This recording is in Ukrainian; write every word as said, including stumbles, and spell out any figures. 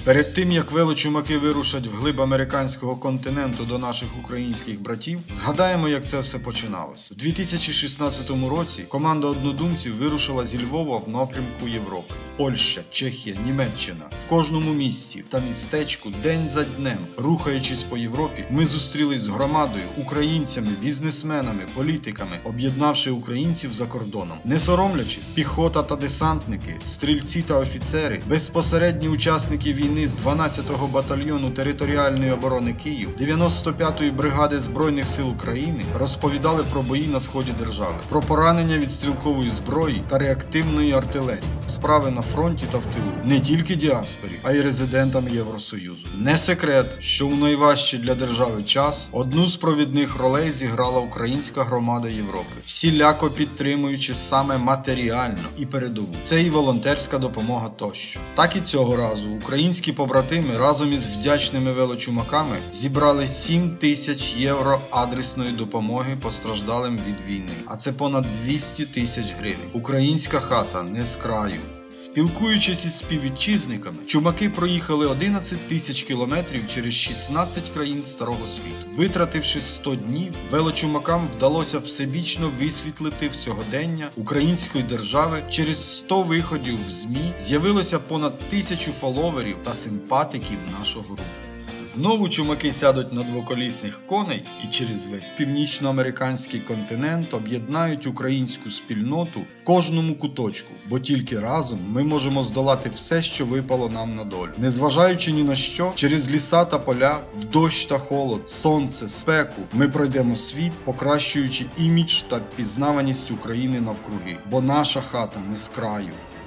Перед тим, як велочумаки вирушать вглиб американського континенту до наших українських братів, згадаємо, як це все починалось. У дві тисячі шістнадцятому році команда однодумців вирушила зі Львова в напрямку Європи. Польща, Чехія, Німеччина. В кожному місті та містечку день за днем, рухаючись по Європі, ми зустрілись з громадою, українцями, бізнесменами, політиками, об'єднавши українців за кордоном. Не соромлячись, піхота та десантники, стрільці та офіцери, безпосередні учасники війни з дванадцятого батальйону територіальної оборони Київ, дев'яносто п'ятої бригади Збройних сил України розповідали про бої на сході держави, про поранення від стрілкової зброї та реактивної артилерії, справи на фронті та в тилу, не тільки діаспорі, а й резидентам Євросоюзу. Не секрет, що у найважчий для держави час одну з провідних ролей зіграла українська громада Європи, всіляко підтримуючи саме матеріально і передову. Це і волонтерська допомога тощо. Так і цього разу українські побратими разом із вдячними велочумаками зібрали сім тисяч євро адресної допомоги постраждалим від війни. А це понад двісті тисяч гривень. Українська хата не з краю. Спілкуючись із співвітчизниками, чумаки проїхали одинадцять тисяч кілометрів через шістнадцять країн Старого світу. Витративши сто днів, велочумакам вдалося всебічно висвітлити сьогодення української держави. Через сто виходів в ЗМІ з'явилося понад тисячу фоловерів та симпатиків нашого руху. Знову чумаки сядуть на двоколісних коней і через весь північноамериканський континент об'єднають українську спільноту в кожному куточку, бо тільки разом ми можемо здолати все, що випало нам на долю. Незважаючи ні на що, через ліса та поля, в дощ та холод, сонце, спеку, ми пройдемо світ, покращуючи імідж та впізнаваність України навкруги, бо наша хата не з краю.